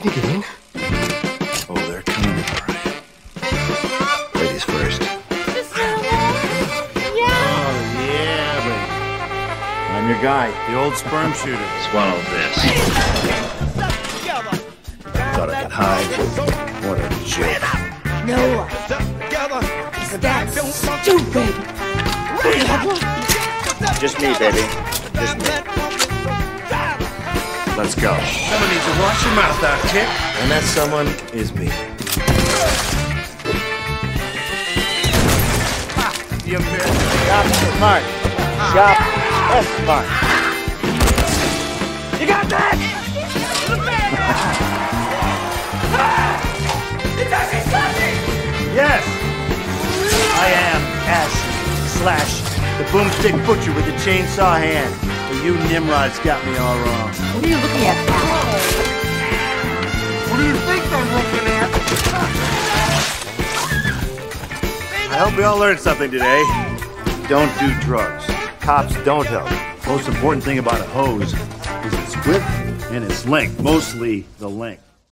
Can you get in? Oh, they're coming in, all right. Ladies first. I'm your guy, the old sperm shooter. Swallow this. Thought I could hide. What a joke. No. That's stupid. Just me, baby. Just me. Let's go. Someone needs to wash your mouth out, chick. And that someone is me. You Shop smart. Shop smart. You got that? Yes, I am Ash / the boomstick butcher with the chainsaw hand. But you Nimrods got me all wrong. What are you looking at? What do you think I'm looking at? I hope we all learned something today. Don't do drugs. Cops don't help. Most important thing about a hose is its width and its length, mostly the length.